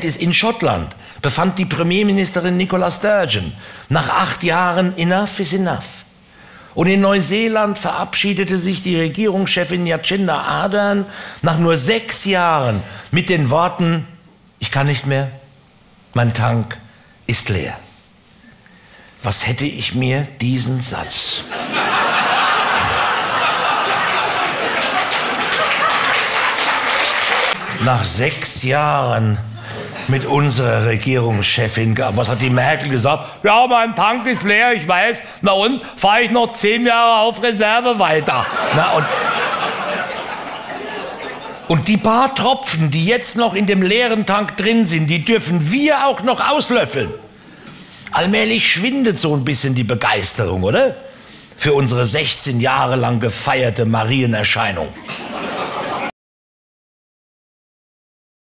nett ist, in Schottland befand die Premierministerin Nicola Sturgeon nach 8 Jahren, enough is enough. Und in Neuseeland verabschiedete sich die Regierungschefin Jacinda Ardern nach nur 6 Jahren mit den Worten: Ich kann nicht mehr, mein Tank ist leer. Was hätte ich mir diesen Satz nach 6 Jahren mit unserer Regierungschefin gehabt? Was hat die Merkel gesagt? Ja, mein Tank ist leer, ich weiß. Na und? Fahre ich noch 10 Jahre auf Reserve weiter. Na und die paar Tropfen, die jetzt noch in dem leeren Tank drin sind, die dürfen wir auch noch auslöffeln. Allmählich schwindet so ein bisschen die Begeisterung, oder? Für unsere 16 Jahre lang gefeierte Marienerscheinung.